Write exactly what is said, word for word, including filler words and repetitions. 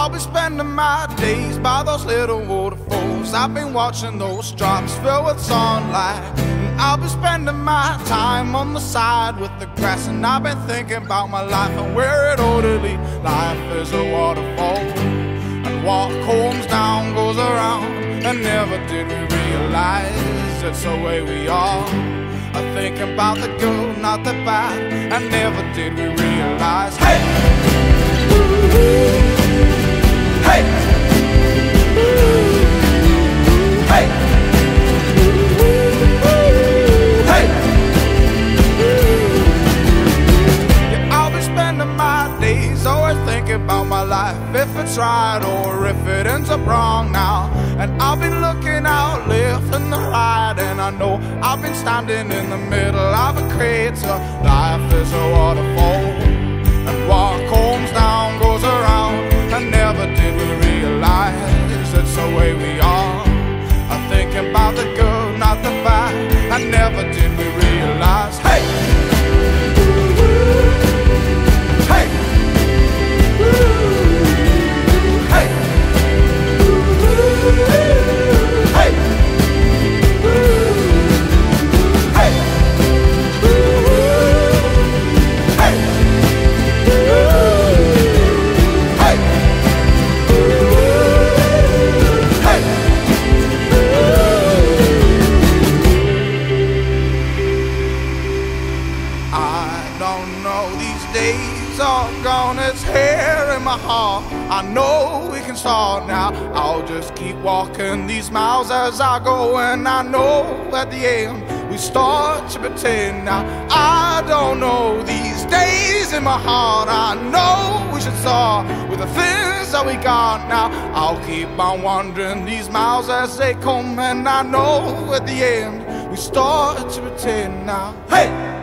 I'll be spending my days by those little waterfalls. I've been watching those drops fill with sunlight. And I'll be spending my time on the side with the grass. And I've been thinking about my life and where it ought to lead. Life is a waterfall, and what comes down goes around. And never did we realize it's the way we are. I think about the good, not the bad. And never did we realize, hey, hey, hey, hey. Yeah, I'll be spending my days always thinking about my life, if it's right or if it ends up wrong now. And I've been looking out left and the right, and I know I've been standing in the middle of a crater. Life is a waterfall, and what comes down goes around. And never did we realize it's the way we are. I think about the good, not the bad. And never did we realize, hey, hey, hey, hey, hey, days are gone, it's here in my heart. I know we can start now. I'll just keep walking these miles as I go, and I know at the end we start to pretend now. I don't know these days in my heart. I know we should start with the things that we got now. I'll keep on wandering these miles as they come, and I know at the end we start to pretend now. Hey!